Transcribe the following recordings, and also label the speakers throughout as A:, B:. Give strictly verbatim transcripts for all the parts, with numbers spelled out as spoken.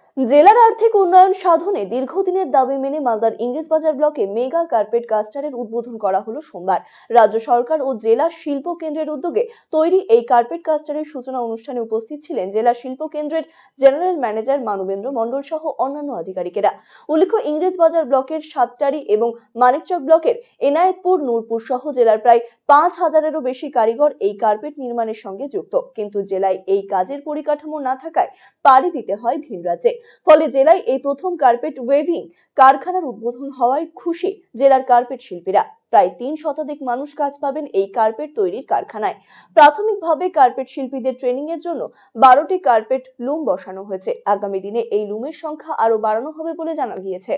A: জেলার আর্থিক উন্নয়ন সাধনে দীর্ঘদিনের দাবি মেনে মালদার ইংরেজবাজার ব্লকে মেগা কার্পেট কাস্টারের উদ্বোধন করা হলো সোমবার। রাজ্য সরকার ও জেলা শিল্প কেন্দ্রের উদ্যোগে তৈরি এই কার্পেট কাস্টারের সূচনা অনুষ্ঠানে উপস্থিত ছিলেন জেলা শিল্প কেন্দ্রের জেনারেল ম্যানেজার মানবেন্দ্র মণ্ডল সহ অন্যান্য আধিকারিকেরা। উল্লেখ্য, ইংরেজবাজার ব্লকের সাতটারি এবং মানিকচক ব্লকের এনায়েতপুর, নূরপুর সহ জেলার প্রায় পাঁচ হাজারেরও বেশি কারিগর এই কার্পেট নির্মাণের সঙ্গে যুক্ত, কিন্তু জেলায় এই কাজের পরিকাঠামো না থাকায় পাড়ি দিতে হয় ভিন রাজ্যে। ফলে জেলায় এই প্রথম কার্পেট ওয়েভিং কারখানার উদ্বোধন হওয়ায় খুশি জেলার কার্পেট শিল্পীরা। প্রায় তিন শতাধিক মানুষ কাজ পাবেন এই কার্পেট তৈরির কারখানায়। প্রাথমিকভাবে কার্পেট শিল্পীদের ট্রেনিং এর জন্য বারোটি কার্পেট লুম বসানো হয়েছে। আগামী দিনে এই লুমের সংখ্যা আরো বাড়ানো হবে বলে জানা গিয়েছে।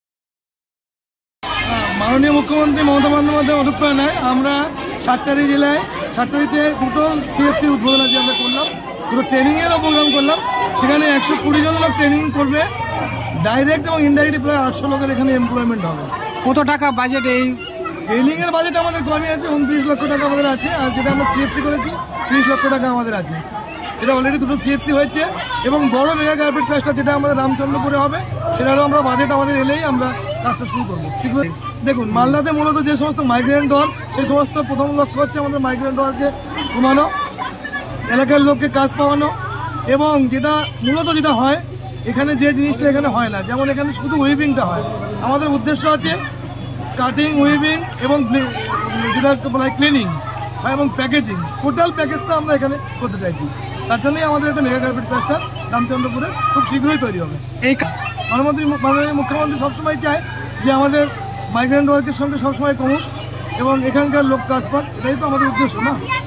B: মাননীয় মুখ্যমন্ত্রী মমতা বন্দ্যোপাধ্যায়ের অনুপ্রেরণায় আমরা সাতটারি জেলায় সাতটারিতে দুটো সিএফসি উদ্বোধন আজকে আমরা করলাম, দুটো ট্রেনিং এরও প্রোগ্রাম করলাম। সেখানে একশো কুড়ি জন লোক ট্রেনিং করবে, ডাইরেক্ট এবং ইনডাইরেক্ট প্রায় আটশো লোকের এখানে এমপ্লয়মেন্ট হবে।
C: কত টাকা বাজেট? এই
B: ট্রেনিং এর বাজেট আমাদের কমই আছে, উনত্রিশ লক্ষ টাকা আমাদের আছে, আর যেটা আমরা সিএফসি করেছি ত্রিশ লক্ষ টাকা আমাদের আছে। এটা অলরেডি দুটো সিএফসি হয়েছে এবং বড় মেগা কার্পেট ক্লাস্টার যেটা আমাদের রামচন্দ্রপুরে হবে, সেটারও আমরা বাজেট আমাদের এলেই আমরা কাজটা শুরু করবো। দেখুন, মালদাতে মূলত যে সমস্ত মাইগ্রেন্ট দল, সেই সমস্ত প্রথম লক্ষ্য হচ্ছে আমাদের মাইগ্রেন্ট দলকে কমানো, এলাকার লোককে কাজ পাওয়ানো, এবং যেটা মূলত যেটা হয় এখানে যে জিনিসটা এখানে হয় না, যেমন এখানে শুধু উইভিংটা হয়। আমাদের উদ্দেশ্য আছে কাটিং, উইভিং এবং যেটা বলা হয় ক্লিনিং এবং প্যাকেজিং, টোটাল প্যাকেজটা আমরা এখানে করতে চাইছি। তার জন্যই আমাদের একটা মেগা কার্পেট ক্লাস্টার রামচন্দ্রপুরে খুব শীঘ্রই তৈরি হবে।
C: এই
B: প্রধানমন্ত্রী মাননীয় মুখ্যমন্ত্রী সবসময় চায় যে আমাদের মাইগ্রেন্ট ওয়ার্কের সঙ্গে সবসময় কমুক এবং এখানকার লোক কাজ পাক, এটাই তো আমাদের উদ্দেশ্য না।